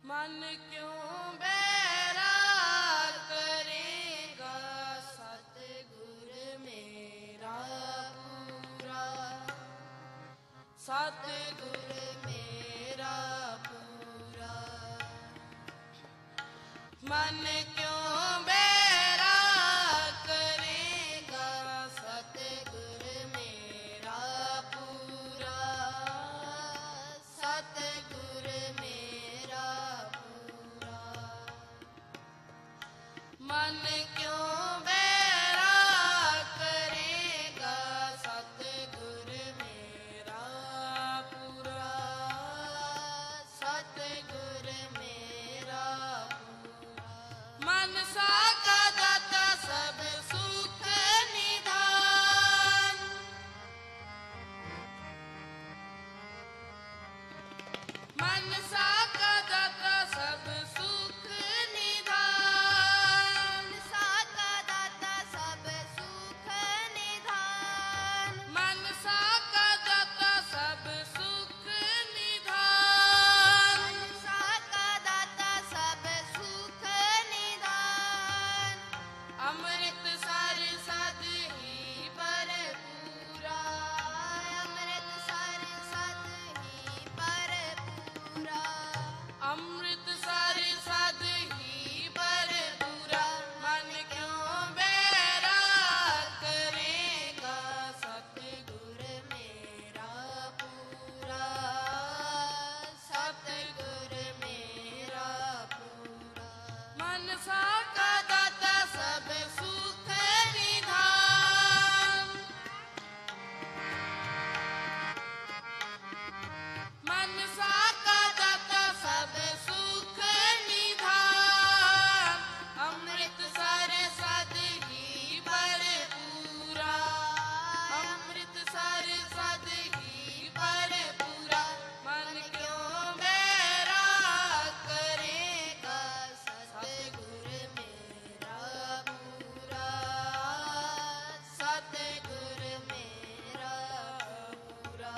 मन क्यों बैरा करेगा सतगुर मेरा पूरा, सतगुर मेरा पूरा। मन क्यों बैरा करेगा सतगुर मेरा पूरा, सतगुर मेरा पूरा। मन क्यों बैरा करेगा सतगुर मेरा पूरा, सतगुर मेरा पूरा। मन सा का दाता सब सुख निधान, मन सा का दाता सब सुख निधान, सा का दाता सब सुख निधान, मन सा का दाता सब सुख निधान। सा का दाता सब सुख निधान। अमृत सर सद ही भरपूरा, अमृत सर सत ही भरपूरा, अमृत सर सद ही भरपूरा। मन क्यों बैरा करेगा सतगुर मेरा पूरा, सतगुर मेरा पूरा। मन सा का दाता सब सुख निधान, मन सा का दाता सब सुख निधान। अमृत सर सद ही भरपूरा, अमृत सर सद ही भरपूरा। मन क्यों बैरा करेगा सतगुर मेरा पूरा, सतगुर मेरा पूरा।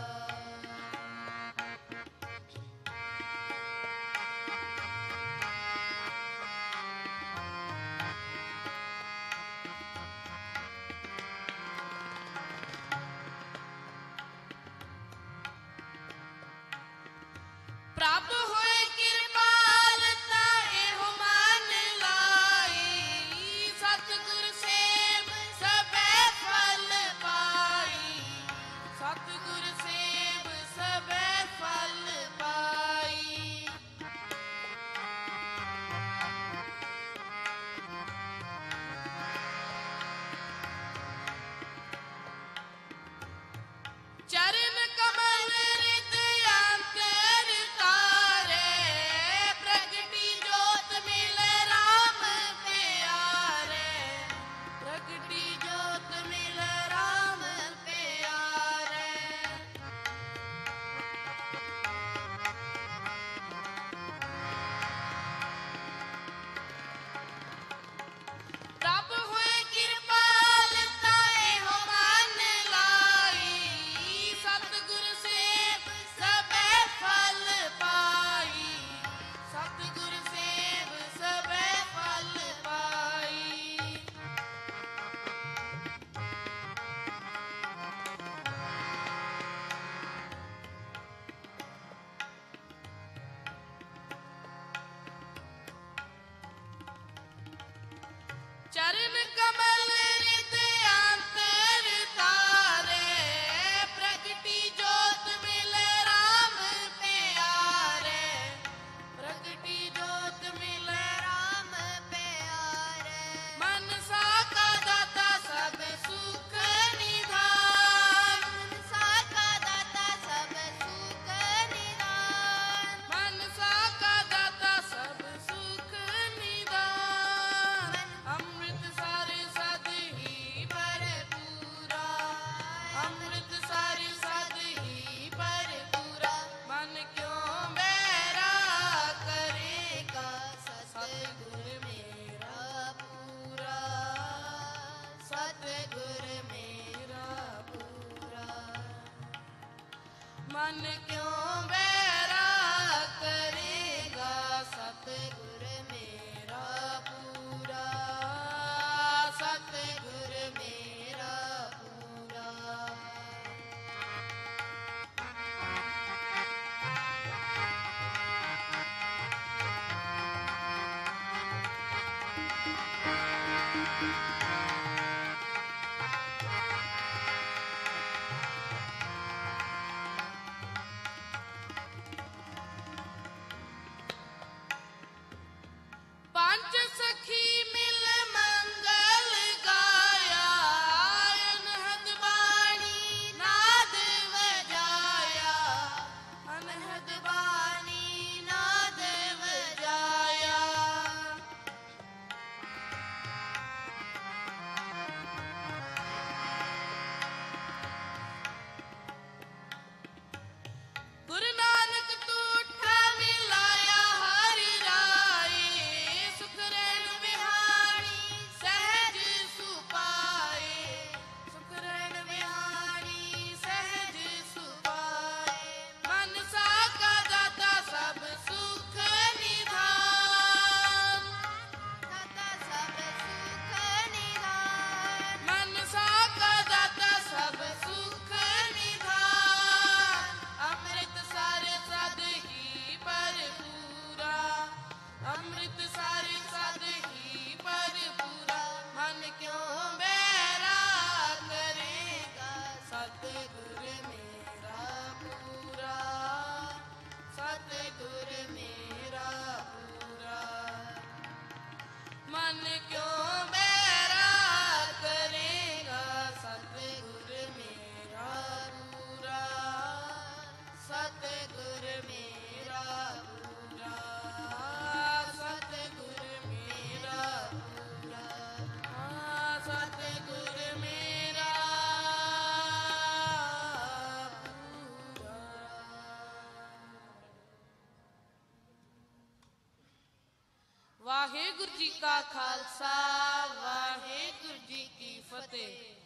प्राप्त होए कृपाल ताए हो मान लाई, सतगुर सेव सबे फल पाई, सतगुर सेव सबे फल पाई। चरण कमल हृदयांतर तारे, प्रगटी जोत मिल राम प्यारे, प्रगटी जोत मिल राम प्यारे। तब हुए कृपाल ताए हो मान लाई, सतगुर सेव सबे फल पाई, सतगुर सेव सबे फल पाई। चरण कमल हृदयांतर तारे, प्रगटी जोत मिल राम प्यारे, प्रगटी जोत मिल राम प्यारे, मन सा का दाता सब सुख निधान, सा का दाता सब सुख निधान, मन सा का दाता सब सुख निधान। अमृत सर सद ही भरपूरा, अमृत सर सद ही भरपूरा। मन क्यों बैरा करेगा सतगुर मेरा पूरा, सतगुर मेरा पूरा। मन क्यों बैरा करेगा ਅੰਮ੍ਰਿਤਸਰ ਸਦ ਹੀ ਭਰਪੂਰਾ ਮਨ ਕਿਉਂ ਮੇਰਾ ਕਰੇਗਾ ਸਤਿਗੁਰ ਮੇਰਾ ਪੂਰਾ ਸਤਿਗੁਰ ਮੇਰਾ ਪੂਰਾ ਮਨ ਕਿਉਂ ਮੇਰਾ ਕਰੇਗਾ ਸਤਿਗੁਰ ਮੇਰਾ ਪੂਰਾ ਸਤਿਗੁਰ ਮੇਰਾ ਪੂਰਾ ਸਤਿਗੁਰ ਮੇਰਾ ਪੂਰਾ ਸਤਿਗੁਰ ਮੇਰਾ ਪੂਰਾ। ਵਾਹਿਗੁਰੂ ਜੀ ਕਾ ਖਾਲਸਾ ਵਾਹਿਗੁਰੂ ਜੀ ਕੀ ਫਤਿਹ।